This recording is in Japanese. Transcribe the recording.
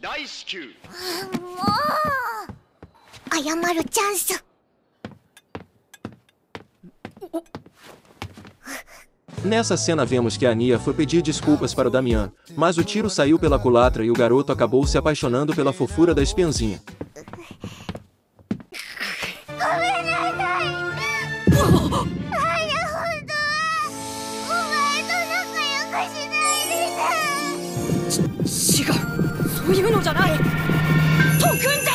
大至急。 もう謝るチャンス。 Nessa cena vemos que a Nia foi pedir desculpas para o Damian, mas o tiro saiu pela culatra e o garoto acabou se apaixonando pela fofura da espiãzinha. ごめんなさい。あや、本当はお前と仲良くしないでさ。 違う、そういうのじゃない。特訓だ。